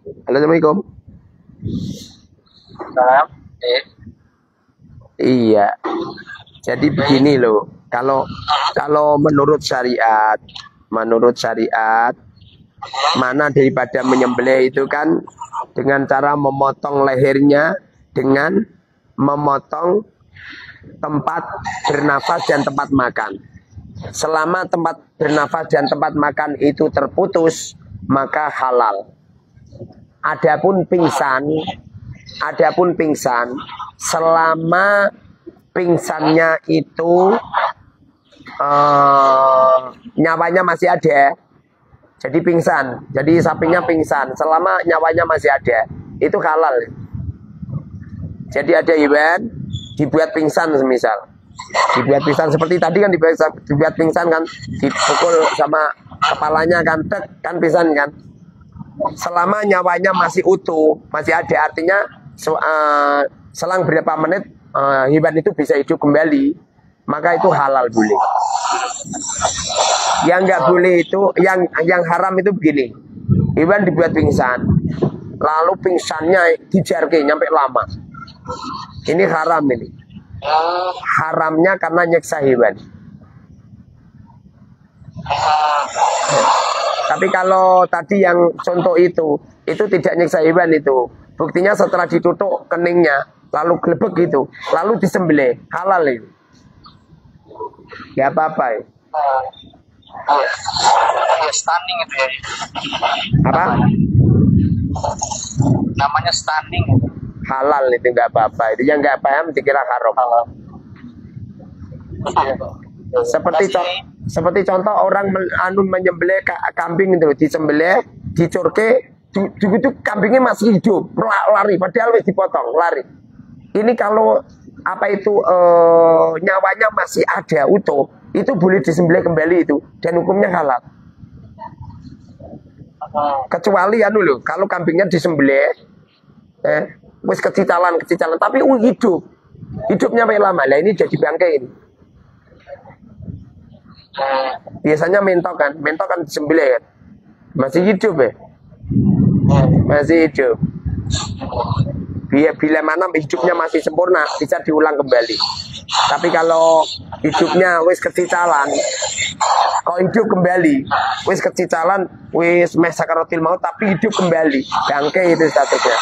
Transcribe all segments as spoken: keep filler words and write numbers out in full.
Halo, Assalamualaikum. Salam. Eh. Iya. Jadi begini loh, kalau kalau menurut syariat, menurut syariat, mana daripada menyembelih itu kan dengan cara memotong lehernya dengan memotong tempat bernafas dan tempat makan. Selama tempat bernafas dan tempat makan itu terputus, maka halal. Adapun pingsan, adapun pingsan, selama pingsannya itu uh, nyawanya masih ada, jadi pingsan, jadi sapinya pingsan, selama nyawanya masih ada, itu halal. Jadi ada hewan dibuat pingsan semisal. Dibuat pingsan seperti tadi kan dibuat, dibuat pingsan kan, dipukul sama kepalanya kan, tek, kan pingsan kan. Selama nyawanya masih utuh, masih ada, artinya uh, selang berapa menit uh, hewan itu bisa hidup kembali, maka itu halal boleh. Yang nggak boleh itu, yang yang haram itu begini, hewan dibuat pingsan, lalu pingsannya dijarke nyampe lama, ini haram ini. Haramnya karena nyeksa hewan. Tapi kalau tadi yang contoh itu, itu tidak nyeksa hewan itu. Buktinya setelah ditutup keningnya, lalu gelebek gitu, lalu disembelih, halal itu. Gak apa-apa ya. Ya, stunning itu ya. Apa? Namanya stunning. Halal itu, nggak apa-apa. Itu yang nggak paham dikira haram. Halal. Seperti contoh, seperti contoh orang men, anu menyembelih kambing itu, disembelih, dicurke, itu kambingnya masih hidup, lari, padahal wis dipotong, lari. Ini kalau apa itu e, nyawanya masih ada utuh, itu boleh disembelih kembali itu, dan hukumnya halal. Kecuali anu loh, kalau kambingnya disembelih, eh, wis kecicalan, kecicalan, tapi uh, hidup, hidupnya sampai lama, lah ini jadi bangkai ini. Biasanya mentok kan, mentok kan disembelih kan, masih hidup ya, masih hidup. Bila, bila mana hidupnya masih sempurna, bisa diulang kembali. Tapi kalau hidupnya wis kecicalan, kalau hidup kembali, wis kecicalan, wis meh sakaratil maut, tapi hidup kembali, bangkai itu statusnya.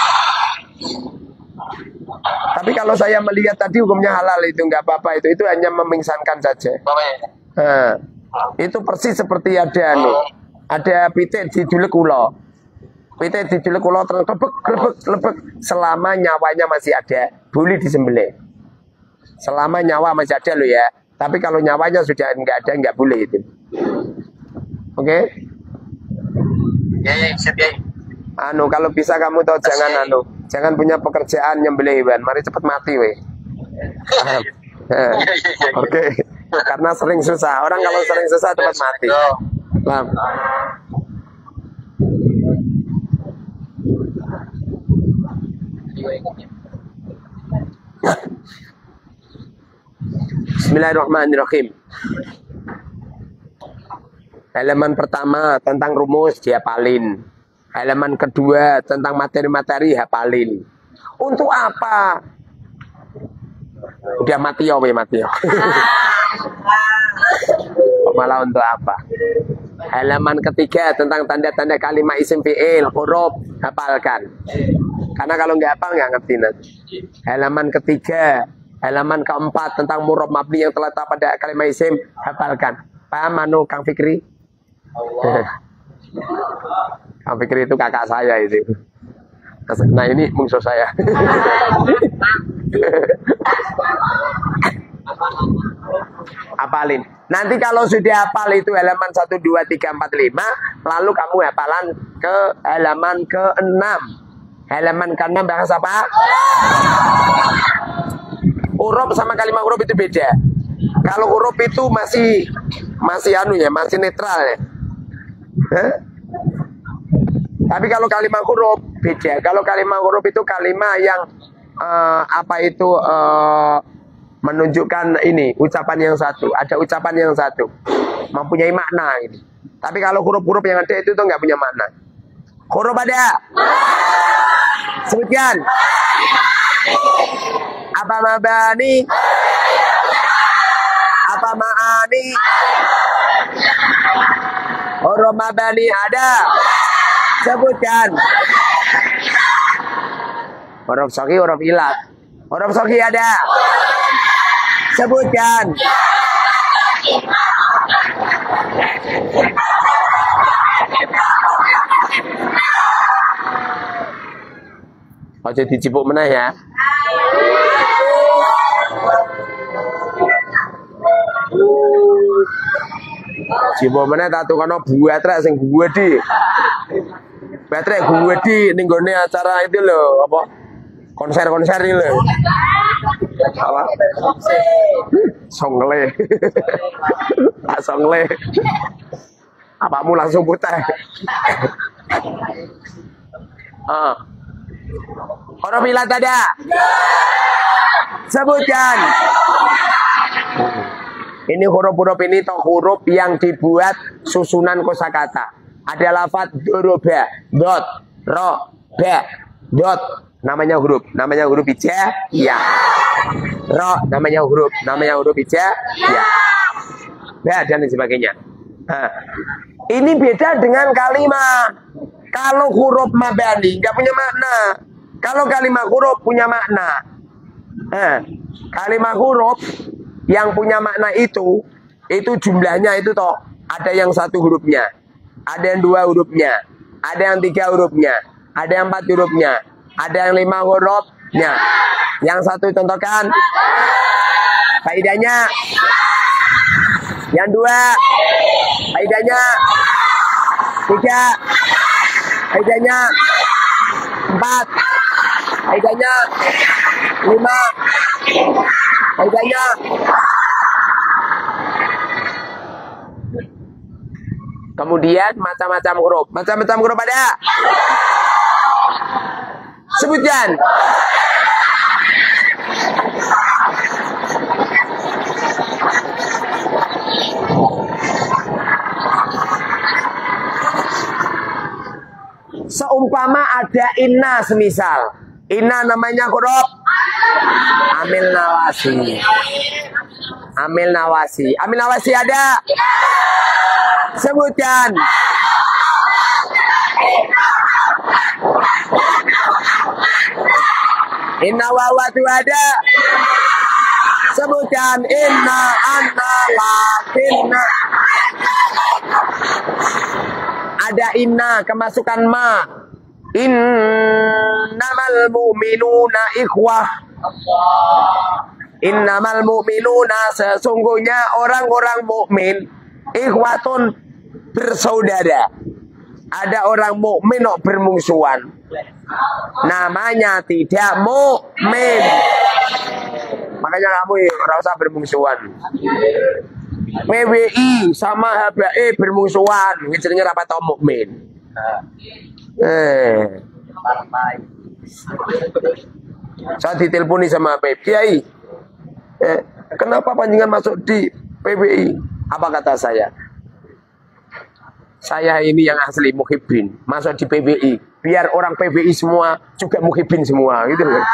Tapi kalau saya melihat tadi hukumnya halal itu nggak apa-apa, itu itu hanya memingsankan saja. Nah, itu persis seperti ada anu, ada pitik di dulek kula. Pitik di dulek kula terus lebek lebek lebek, selama nyawanya masih ada, boleh disembelih. Selama nyawa masih ada loh ya. Tapi kalau nyawanya sudah nggak ada, nggak boleh itu. Oke? Okay? Ya, ya, siap ya. Anu, kalau bisa kamu tahu jangan anu, jangan punya pekerjaan nyembelih hewan, mari cepet mati weh. Oke, okay. Karena sering susah. Orang kalau sering susah cepat mati. Lam. Bismillahirrahmanirrahim. Halaman pertama tentang rumus dihafalin. Halaman kedua tentang materi-materi hafalin. Untuk apa? Udah mati ya, mati ya. Malah untuk apa? Halaman ketiga tentang tanda-tanda kalimat isim fi'il, huruf, hafalkan. Karena kalau nggak hafal nggak ngerti nanti. Halaman ketiga, halaman keempat tentang murab mabni yang terletak pada kalimat isim, hafalkan. Paham anu Kang Fikri? Kang Fikri itu kakak saya itu. Nah ini musuh saya. Hafalin. Nanti kalau sudah hafal itu halaman satu, dua, tiga, empat, lima, lalu kamu hafalan ke halaman ke enam. Halaman ke enam bahasa apa? Huruf sama kalimat huruf itu beda. Kalau huruf itu masih masih anu ya, masih netral ya. Hah? Tapi kalau kalimat huruf beda. Kalau kalimat huruf itu kalimat yang uh, apa itu uh, menunjukkan ini ucapan yang satu, ada ucapan yang satu, mempunyai makna ini. Tapi kalau huruf-huruf yang ada itu tuh nggak punya makna. Huruf ada. Sebutkan. Apa mabani? Apa ma'ani? Huruf mabani ada. Sebutkan. Huruf soki, huruf ilat. Huruf soki ada. Sebutkan. Ojo dicipuk meneh ya. Cipuk meneh tak tukono buatrek sing gede. Baterai gede ning gone acara itu lho, apa? Konser-konser iki lho. Apa? Songle. Tak songle. Apamu langsung putih. Ah. Huruf ilat ada. Sebutkan. Ini huruf-huruf ini toh huruf yang dibuat susunan kosakata. Ada lafaz doroba, dot, ro, ba, dot. Namanya huruf, namanya huruf ija, ya. Ro, namanya huruf, namanya huruf ija, ya. Ba dan sebagainya. Nah, ini beda dengan kalimat. Kalau huruf mabani nggak punya makna. Kalau kalimat huruf punya makna. Nah, kalimat huruf yang punya makna itu, itu jumlahnya itu toh ada yang satu hurufnya, ada yang dua hurufnya, ada yang tiga hurufnya, ada yang empat hurufnya, ada yang lima hurufnya. Yang satu contohkan faedahnya. Yang dua faedahnya. Tiga faedahnya. Empat faedahnya. Lima faedahnya. Kemudian macam-macam huruf. Macam-macam huruf ada. Sebutkan. Seumpama ada inna semisal. Inna namanya huruf amil nawasi. Amil nawasi. Amil nawasi ada. Sebutkan. Inna wawatu ada. Sebutkan. Inna anna lakinna. Ada inna kemasukan ma. Innamal mu'minuna ikhwah. Innamal mu'minuna sesungguhnya orang-orang mukmin ikhwatun bersaudara. Ada orang mukmin kok bermusuhan. Namanya tidak mukmin. Makanya kamu ya ora usah bermusuhan. P W I sama H B E bermusuhan, ngejernya rapat tau mukmin. Eh. Saya diteleponi sama P Kiai. Eh, kenapa panjenengan masuk di P W I? Apa kata saya? Saya ini yang asli muhibbin, masuk di P W I. Biar orang P W I semua juga muhibbin semua, gitu loh.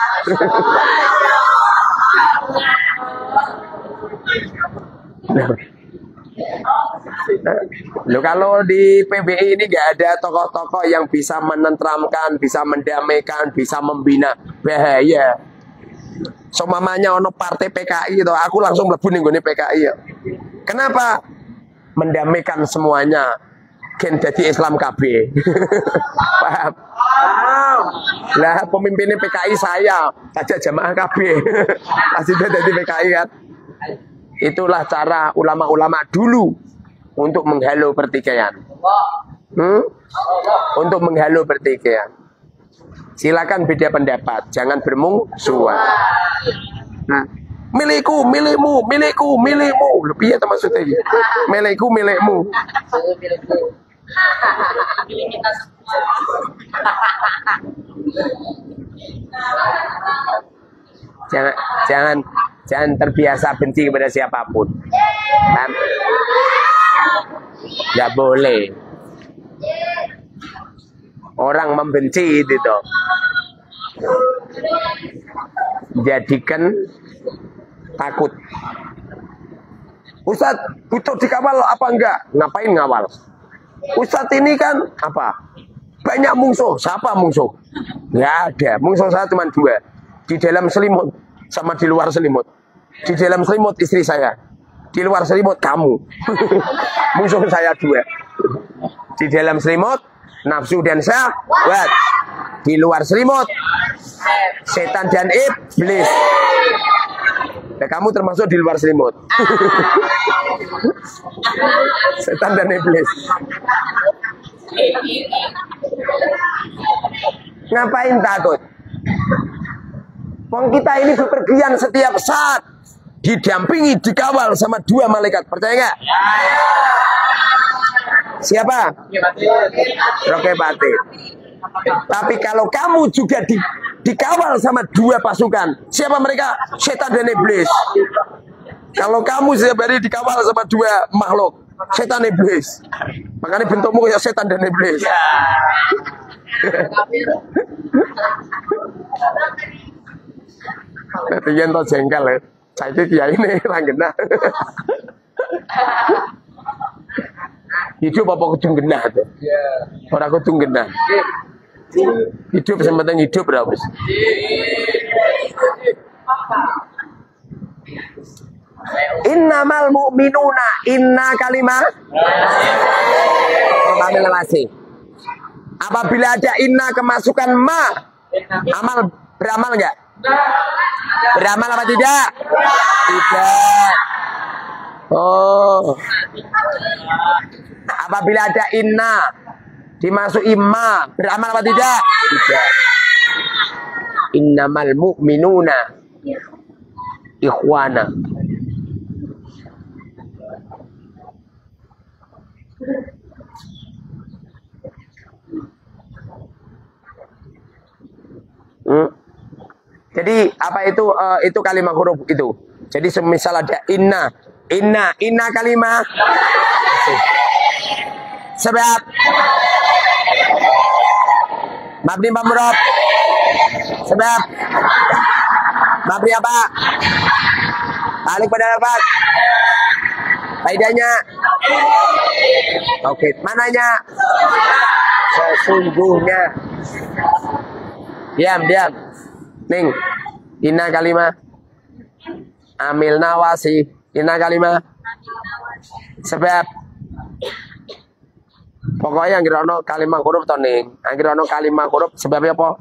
Loh, kalau di P B I ini nggak ada tokoh-tokoh yang bisa menenteramkan, bisa mendamaikan, bisa membina, bahaya. Somamanya ono partai P K I itu, aku langsung mlebu ning gone P K I ya. Kenapa? Mendamaikan semuanya. Gen jadi Islam K B. Paham? Lah pemimpinnya P K I saya, saja jamaah K B. Pasti dia jadi P K I kan. Itulah cara ulama-ulama dulu untuk menghalau pertikaian. Hmm? Untuk menghalau pertikaian. Silakan beda pendapat, jangan bermusuhan. Hmm. Milikku, milikmu, milikku, milikmu. Lebih ya maksudnya. Milikku, milikmu. Jangan, jangan, jangan terbiasa benci kepada siapapun. Kan? Nggak boleh. orang membenci itu toh. Jadikan takut. Ustadz, butuh dikawal apa enggak? Ngapain ngawal? Ustadz ini kan apa? Banyak musuh. Siapa musuh? Nggak ada. Musuh saya cuma dua. Di dalam selimut sama di luar selimut. Di dalam selimut istri saya. Di luar selimut kamu. Musuh saya dua. Di dalam selimut nafsu dan syahwat. Di luar selimut setan dan iblis. Nah, kamu termasuk di luar selimut. Setan dan iblis. Ngapain takut? Wong kita ini bepergian setiap saat, didampingi, dikawal sama dua malaikat. Percaya nggak? Siapa? Rokebati. Tapi kalau kamu juga di, dikawal sama dua pasukan, siapa mereka? Setan dan iblis. Kalau kamu setiap hari dikawal sama dua makhluk, setan iblis. Makanya bentukmu kayak setan dan iblis. Nanti yang tau jengkel ya. Saya itu kiai ini ranggena. Hidup apa kudu genah tuh? Orang kudu genah. Hidup kesempatan hidup berapa? Innamal mu'minuna inna kalimah relasi. Apabila ada inna kemasukan ma, amal beramal enggak? Beramal apa tidak? Tidak. Oh. Apabila ada inna dimasuk imma, beramal apa tidak? Tidak. Innamal mu'minuna ikhwana. Hmm. Jadi apa itu uh, itu kalimat huruf itu. Jadi semisal ada inna, inna, inna kalimat sebab mabni mamruf. Sebab mabni apa? Balik pada lafaz. Faedahnya. Oke, okay. Mananya? Sesungguhnya. Diam, diam. Ning. Inna kalimah. Amil nawasi. Inna kalimah. Sebab. Pokoknya yang kira-kira kalimat huruf to ning. Yang kira-kira kalimat huruf sebabnya apa?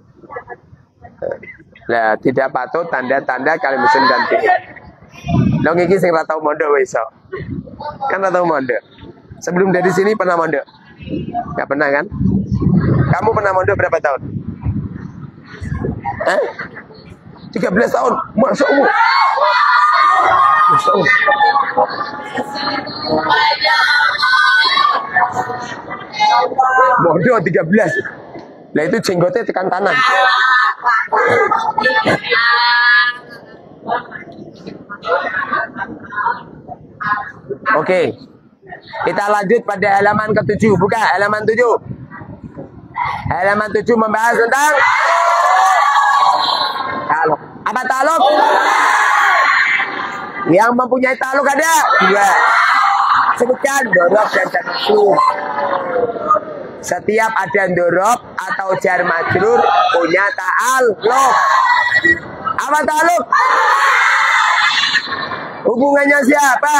Lah, tidak patut tanda-tanda kalimat dan tidak. Lo ngiki sing ra tau mondok wis iso. Kan ra tau mondok. Sebelum dari sini pernah mondok? Enggak pernah kan? Kamu pernah mondok berapa tahun? Eh? tiga belas tahun. Masya Allah. Masya Allah. Mondok tiga belas. Lah itu jenggotnya tekan tanah. Oke, kita lanjut pada halaman ketujuh. Buka halaman tujuh. Halaman tujuh membahas tentang taluk. Apa taluk? Yang mempunyai taluk ada dua. Sebutkan dorob dan jar majrur. Setiap ada dorob atau jar majrur punya ta'alluq. Apa ta'alluq? Hubungannya siapa?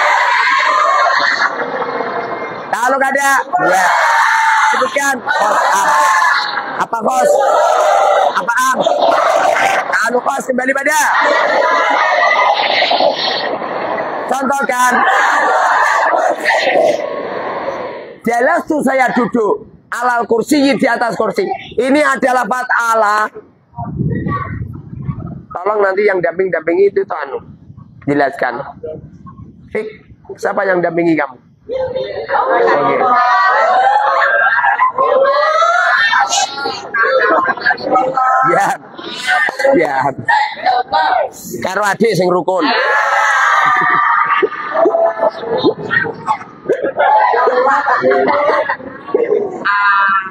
Ta'alluq ada dua. Sebutkan khos am. Apa khos? Apa am? Ta'alluq khos kembali pada. Contohkan. Jalastu saya duduk alal kursi di atas kursi. Ini adalah lafaz ala. Tolong nanti yang damping-dampingi itu tuh anu jelaskan. Fik, siapa yang dampingi kamu? Oke. Ya, ya. Karo adik sing rukun.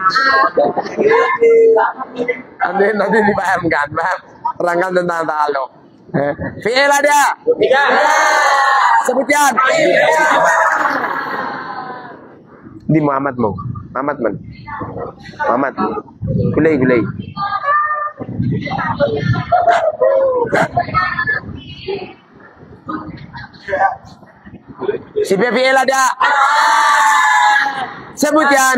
Nanti nanti dipahamkan, paham? Terangkan tentang ta'aluk. Eh, fi'il ada? Tiga. Sebutkan. Di Muhammad mau. Muhammad man. Muhammad. Gulai gulai. Si fi'il ada? Sebutkan.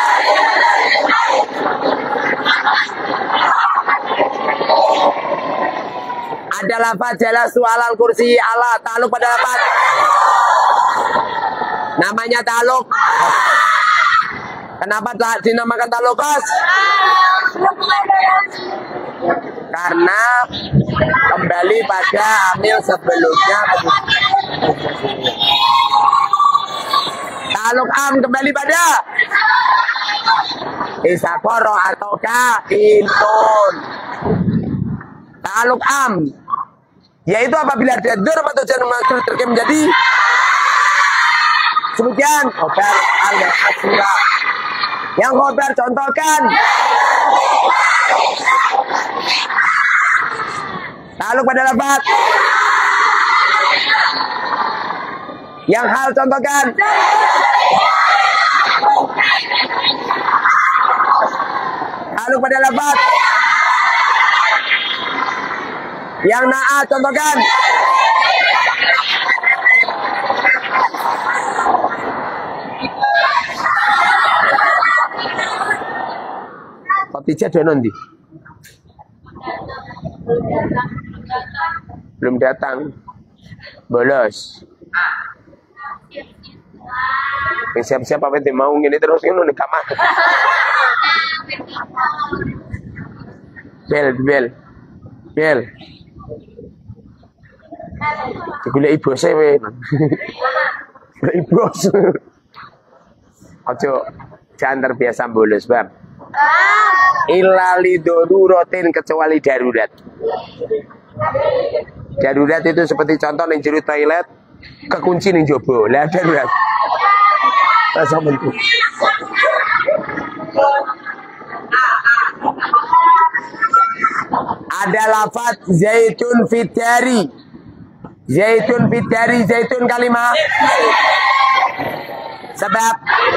Ada lafaz jelas soal kursi ala ta'aluk pada lafaz. Namanya ta'aluk. Kenapa tak dinamakan ta'aluk khas? Karena kembali pada amil sebelumnya. Ta'aluk am kembali pada isakoro atau kaintun. Ta'aluk am yaitu apabila ada dur atau jangan masuk terkem menjadi sebutkan khobar al-asura. Yang khobar contohkan. Ta'aluk pada lafaz. Yang hal contohkan. Ta'aluk pada lafaz. Yang na'a contohkan. Khotijah dono ndi? Belum datang. Bolos. Yang siap-siap apa yang mau ngene terus ngono nek kamar. Bel bel. Bel. Digoleki bose we. Ibu bos. Ojo jangan terbiasa bolos, Bang. Ilali darurotin kecuali darurat. Darurat itu seperti contoh ning jero toilet kekunci ning jaba. Lah darurat. Rasa bentuk. Ada lafaz zaitun fitari. Zaitun fitari, zaitun kalimah. Sebab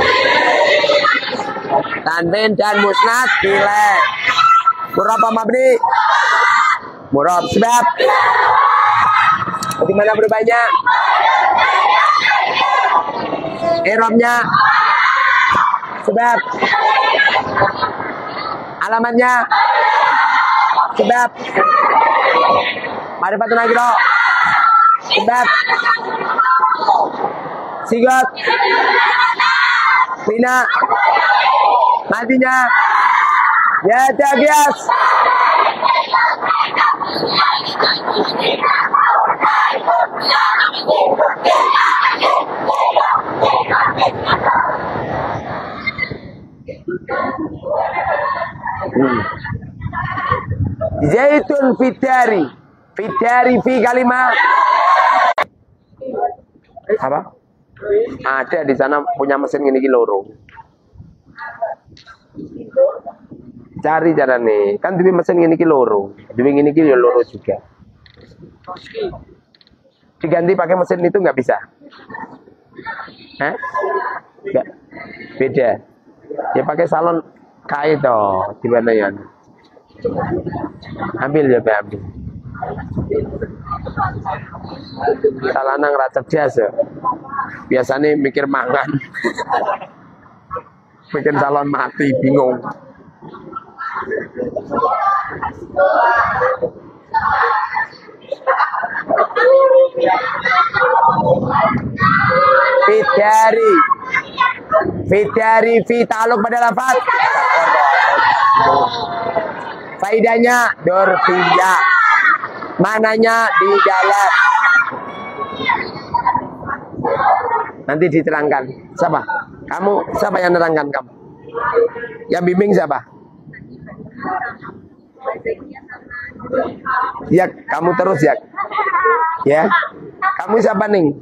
tanwin dan musnad pilih. Murab apa mabni? Murab. Sebab bagaimana berubahnya? I'rabnya. Sebab alamatnya. Sebab ma'rifatun nakirah. Sebab sigat bina matinya ya tagias. hmm. Zaitun fitari. Fitari fi kalimah apa? Ada di sana punya mesin ini loro. Cari cara nih, kan duwe mesin ini loro. Duwe ini ya loro juga. Diganti pakai mesin itu nggak bisa? Hah? Nggak. Beda. Ya pakai salon kain toh. Gimana ya? Ambil ya, Pak, ambil. Salanang ra cerdas ya. Biasanya mikir mangan. Mikir calon mati bingung. Fitari. Fitari fi ta'aluk pada lafaz. Faidahnya dorfiyah. Mananya di dalam. Nanti diterangkan. Siapa? Kamu, siapa yang menerangkan kamu? Yang bimbing siapa? Ya, kamu terus ya. Ya. Kamu siapa nih?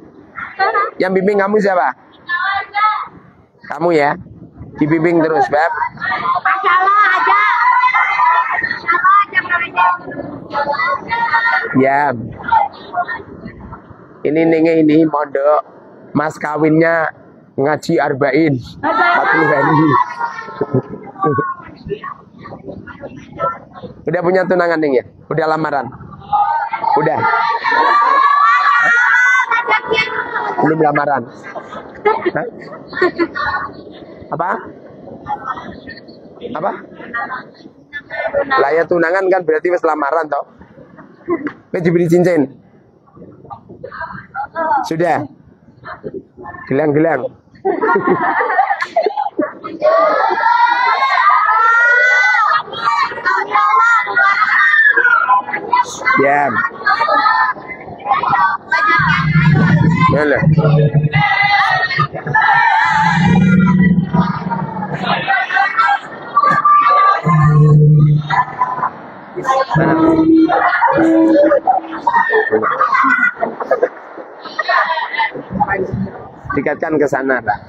Yang bimbing kamu siapa? Kamu ya. Dibimbing terus, Beb. Ya. Ini ninge ini mondok. Mas kawinnya ngaji arba'in. empat puluh hari. Udah punya tunangan nih ya? Udah lamaran? Udah? Belum lamaran? Hah? Apa? Apa? Lah ya tunangan kan berarti wis lamaran toh. Wis diberi cincin. Sudah. Gelang-gelang. Ya. Mana? Dekatkan ke sana, Pak.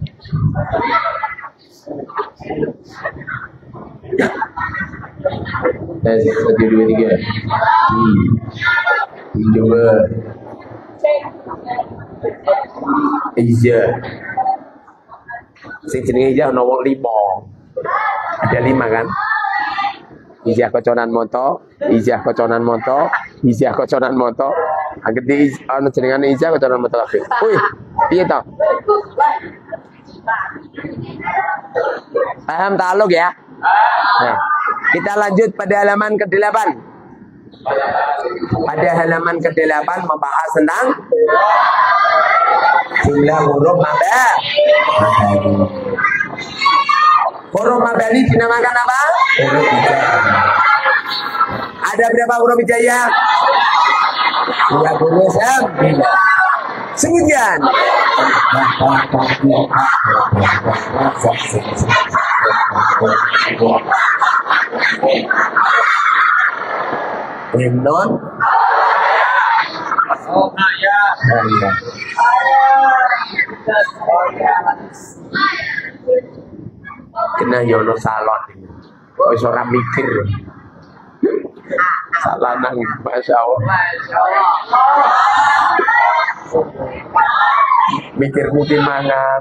Dan satu dua tiga. Hmm. Coba. Iya. Sing jenenge Iya ana wong lima. Ada lima kan? Ijah koconan moto, ijah koconan moto, ijah koconan moto. Angger di ana jenengane ijah koconan moto lagi. Wih, piye to? Paham ta'aluk ya? Nah, kita lanjut pada halaman kedelapan. Pada halaman kedelapan membahas tentang jumlah huruf maba. Huruf mabani dinamakan apa? Huruf hijaiyah. Ada berapa huruf hijaiyah? dua puluh sembilan. Sebutkan. Nun. Oh, ya. Kena yono salon. Wis ora mikir. Salah nang Masya Allah. Mikir mungkin mana.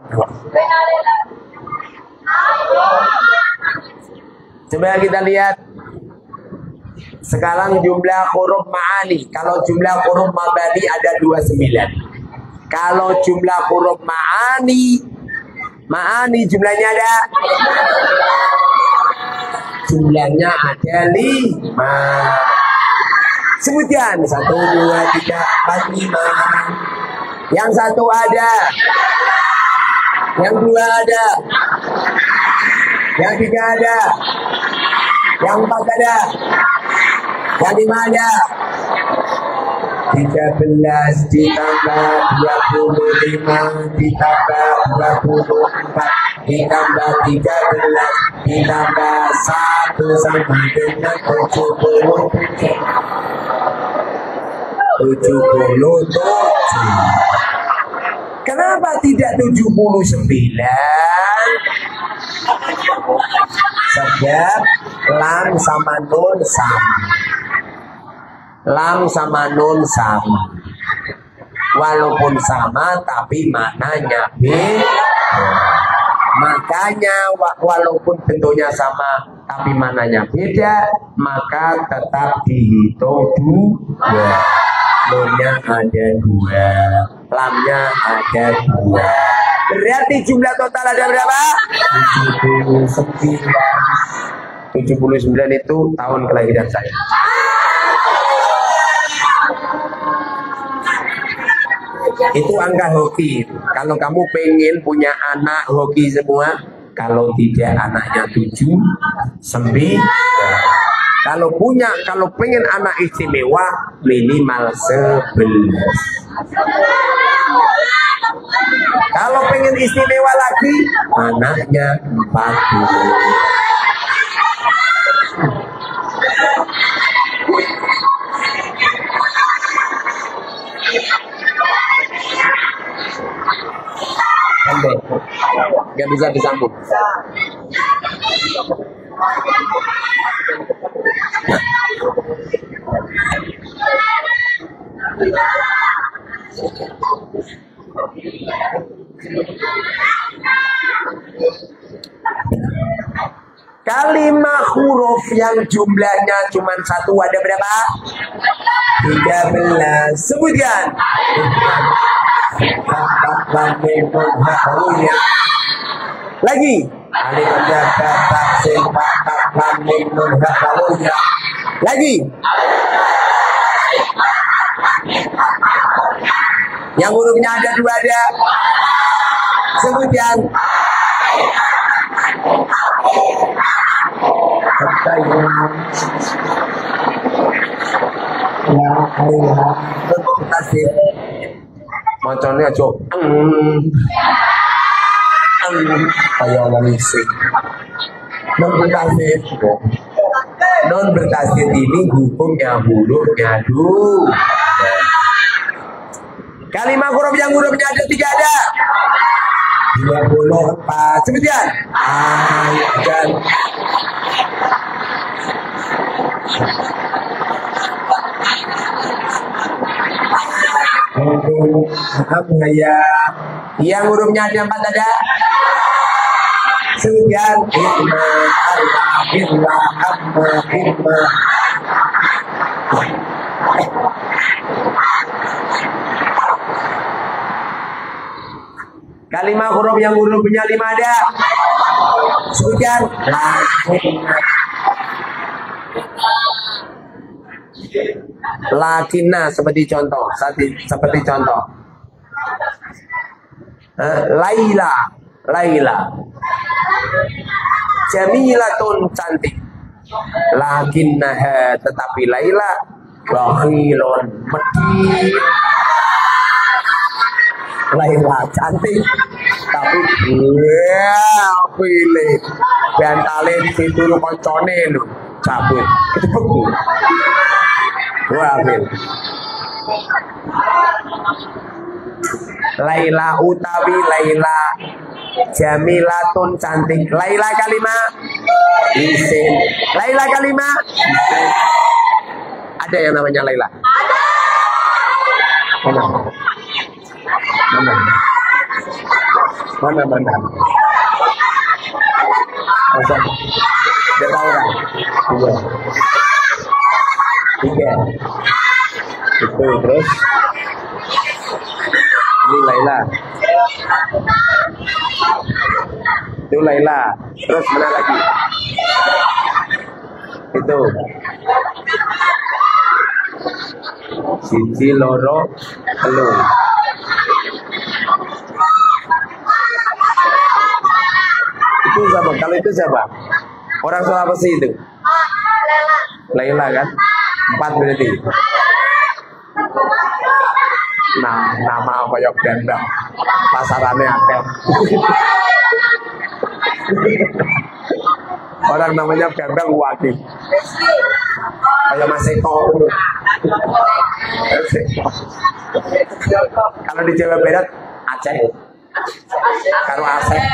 Coba kita lihat. Sekarang jumlah huruf ma'ani. Kalau jumlah huruf mabani ada dua puluh sembilan. Kalau jumlah huruf ma'ani, ma'ani jumlahnya ada. Jumlahnya ada lima. Sebutkan. Satu, dua, tiga, empat, lima. Yang satu ada. Yang dua ada. Yang tiga ada. Yang empat ada. Yang lima ada. Tiga belas ditambah dua puluh lima ditambah dua puluh empat ditambah tiga belas ditambah satu sama dengan tujuh puluh tujuh. Tujuh puluh tujuh. Kenapa tidak tujuh puluh sembilan? Sebab lam sama nun sama. Lam sama nun sama. Walaupun sama tapi maknanya beda. Makanya walaupun bentuknya sama tapi maknanya beda, maka tetap dihitung dua. Nunnya ada dua, lamnya ada dua. Berarti jumlah total ada berapa? tujuh puluh sembilan. tujuh puluh sembilan itu tahun kelahiran saya. Itu angka hoki. Kalau kamu pengen punya anak hoki semua, kalau tidak anaknya tujuh, sembilan. Kalau punya, kalau pengen anak istimewa minimal sebelas. Kalau pengen istimewa lagi, anaknya empat puluh. Pendek, nggak bisa disambung. Kalimat huruf yang jumlahnya cuma satu ada berapa? tiga belas. Sebutkan. Lagi. Alif lam ta sin ta ta mim nun ha ya. Lagi. Yang hurufnya ada dua ada. Sebutkan. Macamnya cok. Kayak manusia. Non bertasir. Non bertasir ini hukumnya hurufnya du. Kalimat huruf yang hurufnya ada tiga ada. dua puluh empat. Sebutkan. Dan apa ya? Yang hurufnya ada empat ada. Sebutkan. Inna arba illa amma imma. Kalimat huruf yang hurufnya lima ada. Sebutkan. Lakinna seperti contoh, seperti contoh. Laila, Laila. Jamilatun cantik. Lakinnaha tetapi Laila bakhilun medit. Laila cantik tapi ya pilih bantale situ koncone lho cabut itu beku wah bil Laila utawi Laila jamilatun cantik. Laila kalimat isim. Laila kalimat isim. Ada yang namanya Laila? Ada. Mana? Mana mana? Masa? Berapa orang? Tiga. Tiga. Itu terus. Ini Laila. Itu Laila. Terus mana lagi? Itu. Siji loro telu. Itu siapa? Kalau itu siapa? Orang Sulawesi itu. Laila kan? Empat berarti. Nah, nama apa yang benda? Pasarannya akeh. Orang namanya benda Waki. Kayak Mas Eko. Kalau di Jawa Barat Aceh. Karo Aceh.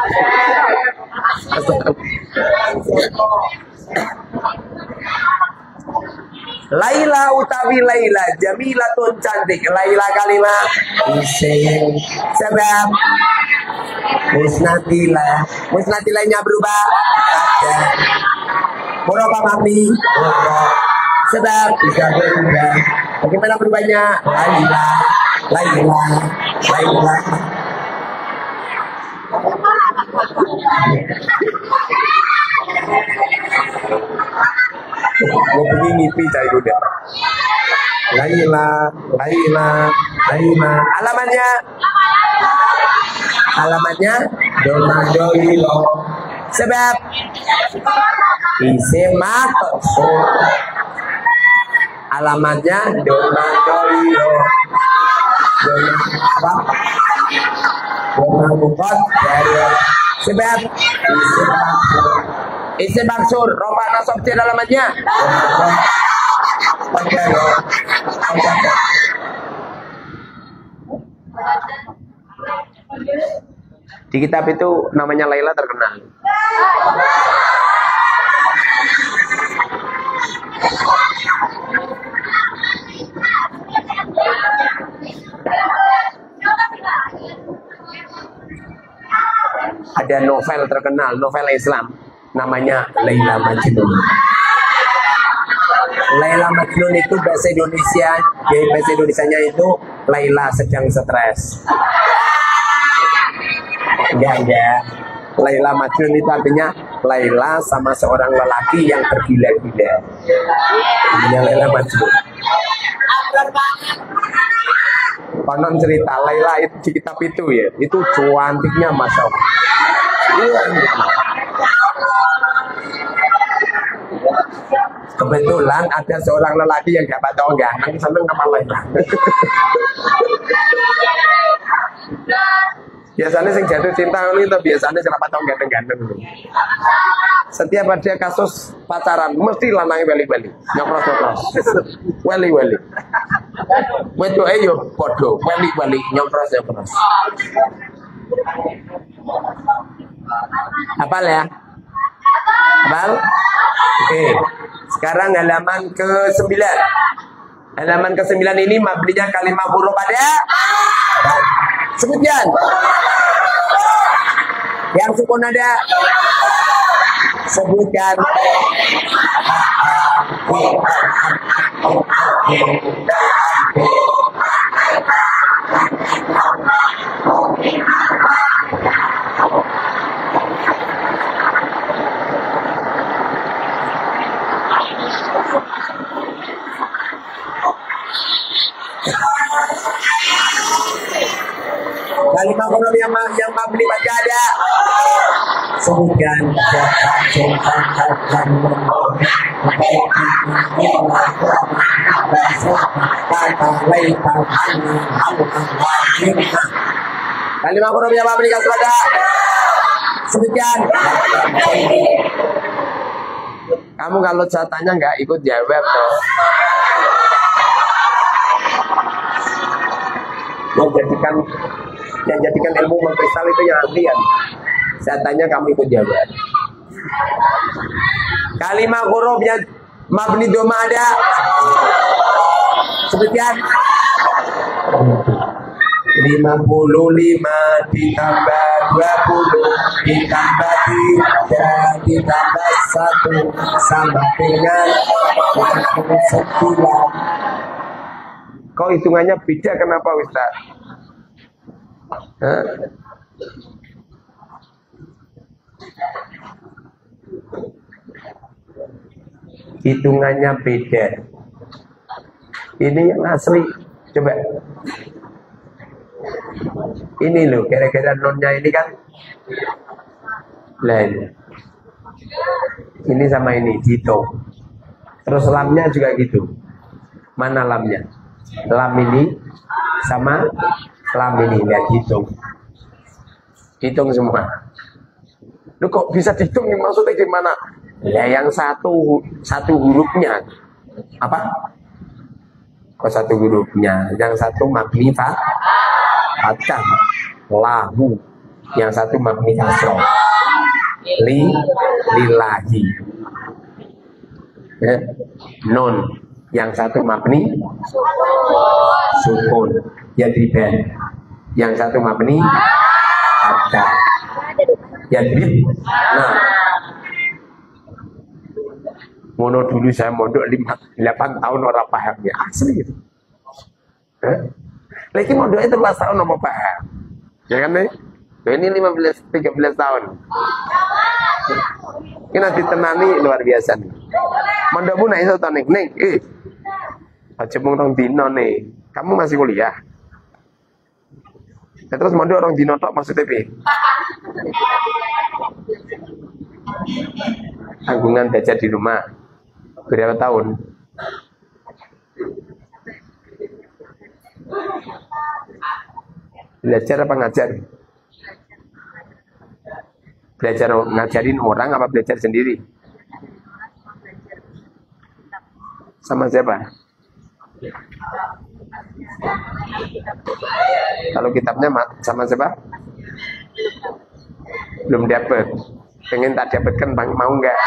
Laila utawi Laila jamilatun cantik. Laila kalimat isim sebab musnatila. Musnatilanya berubah ada berapa mami sebab bisa berubah. Bagaimana berubahnya? Laila Laila Laila. Gue pergi ngipi cari kuda. Laila, Laila, Laila. Alamatnya? Alamatnya Domadolilo. Sebab isim maksud. Alamatnya Domadolilo. Doma apa? Doma bukot dari sebab isim maksud. Isim maksud, roba nasab di alamatnya. Di kitab itu namanya Laila terkenal. ada novel terkenal, novel Islam, namanya Laila Majnun. Laila Majnun itu bahasa Indonesia, ya bahasa Indonesianya itu Laila sedang stres. Enggak, enggak. Laila Majnun itu artinya Laila sama seorang lelaki yang tergila-gila. Namanya Laila Majnun. Konon cerita Laila itu di kitab itu ya, itu cantiknya Masya Allah. Iya. Kebetulan ada seorang lelaki yang dapat tahu ganteng, seneng sama Laila. Biasanya sing jatuh cinta itu biasanya siapa tahu ganteng-ganteng. Setiap ada kasus pacaran mesti lanangnya weli-weli, nyopros-nyopros, weli-weli. Wedo ayo podo, weli-weli, nyopros-nyopros. Hafal ya? Hafal? Oke. Sekarang halaman ke sembilan. Halaman ke sembilan ini mabninya kalimat huruf pada sebutkan. Yang sukun ada sebutkan. Kalimat huruf yang yang mabni baca ada. Sebutkan. Kalimat huruf yang mabni kasih ada. Sebutkan. Kamu kalau saya tanya nggak ikut jawab toh. Yang jadikan yang jadikan ilmu mengkristal itu yang ahlian. Saya tanya kamu ikut jawab. Kalimat huruf yang mabni doma ada. Sebutkan. lima puluh lima ditambah dua puluh ditambah tiga ditambah satu sama dengan lima puluh sembilan. Kok hitungannya beda kenapa Ustaz? Hah? Hitungannya beda. Ini yang asli. Coba. Ini loh, kira-kira nonnya ini kan lain. Ini sama ini, gitu. Terus lamnya juga gitu. Mana lamnya? Lam ini sama lam ini, lihat hitung. Hitung semua. Lu kok bisa dihitung, maksudnya gimana? Ya yang satu satu hurufnya apa? Kok satu hurufnya? Yang satu mabni fathah, lahu. Yang satu mabni kasroh, li lillahi. Ya. Nun. Yang satu mabni sukun, yadriban. Yang satu mabni ada, yadrib. Nah, mono dulu saya mondok lima delapan tahun orang pahamnya asli gitu. Eh? Lagi mondok itu belas tahun apa paham? Ya kan nih? Ini lima belas tiga belas tahun. Ini nanti tenani luar biasa nih. Mondokmu nak iso to ning ning eh. Aja mung rong dino nih. Kamu masih kuliah. Ya, terus mondok rong dino tok maksudnya piye? Tanggungan belajar di rumah berapa tahun? Belajar apa ngajar? Belajar ngajarin orang apa belajar sendiri? Sama siapa? Kalau kitabnya sama siapa? Belum dapat. Pengen tak dapatkan, bang, mau nggak?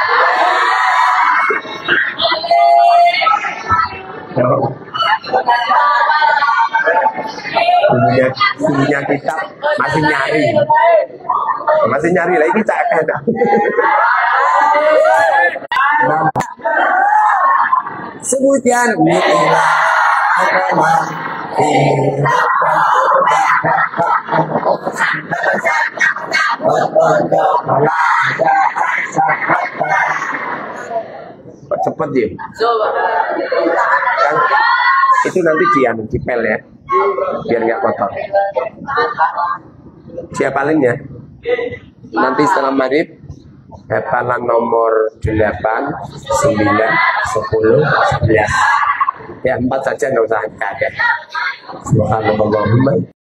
Punya, punya kitab masih nyari. Masih nyari lagi cak ada. Sebutan cepet ya. Kan itu nanti dia dipel ya, biar nggak kotor. Siapa palingnya? Nanti setelah maghrib hafalan nomor delapan, sembilan, sepuluh, sebelas. Ya empat saja nggak usah kaget. Subhanallah.